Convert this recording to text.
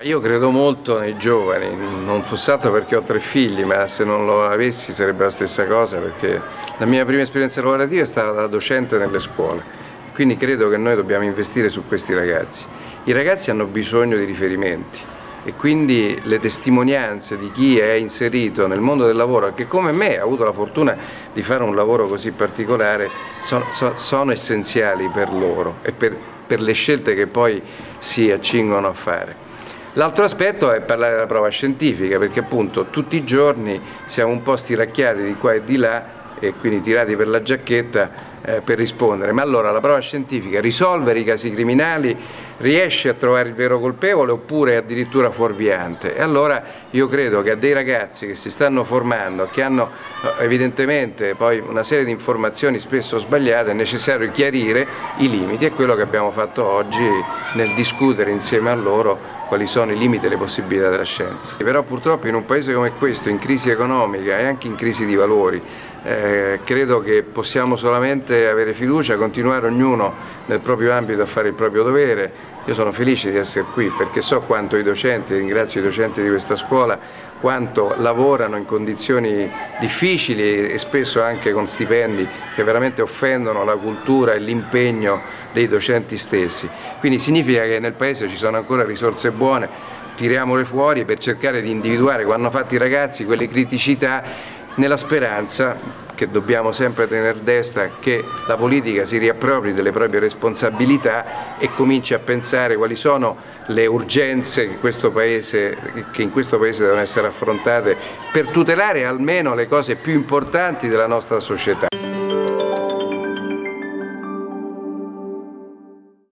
Io credo molto nei giovani, non fosse altro perché ho 3 figli, ma se non lo avessi sarebbe la stessa cosa, perché la mia prima esperienza lavorativa è stata da docente nelle scuole, quindi credo che noi dobbiamo investire su questi ragazzi. I ragazzi hanno bisogno di riferimenti e quindi le testimonianze di chi è inserito nel mondo del lavoro, che come me ha avuto la fortuna di fare un lavoro così particolare, sono essenziali per loro e per le scelte che poi si accingono a fare. L'altro aspetto è parlare della prova scientifica, perché appunto tutti i giorni siamo un po' stiracchiati di qua e di là e quindi tirati per la giacchetta per rispondere. Ma allora la prova scientifica risolve i casi criminali, riesce a trovare il vero colpevole oppure addirittura fuorviante? E allora io credo che a dei ragazzi che si stanno formando, che hanno evidentemente poi una serie di informazioni spesso sbagliate, è necessario chiarire i limiti, è quello che abbiamo fatto oggi nel discutere insieme a loro quali sono i limiti e le possibilità della scienza. Però purtroppo in un paese come questo, in crisi economica e anche in crisi di valori, credo che possiamo solamente avere fiducia, continuare ognuno nel proprio ambito a fare il proprio dovere. Io sono felice di essere qui perché so quanto i docenti, ringrazio i docenti di questa scuola, quanto lavorano in condizioni difficili e spesso anche con stipendi che veramente offendono la cultura e l'impegno dei docenti stessi. Quindi significa che nel Paese ci sono ancora risorse buone, tiriamole fuori per cercare di individuare, come hanno fatto i ragazzi, quelle criticità, nella speranza che dobbiamo sempre tenere destra che la politica si riappropri delle proprie responsabilità e cominci a pensare quali sono le urgenze che in questo Paese devono essere affrontate per tutelare almeno le cose più importanti della nostra società.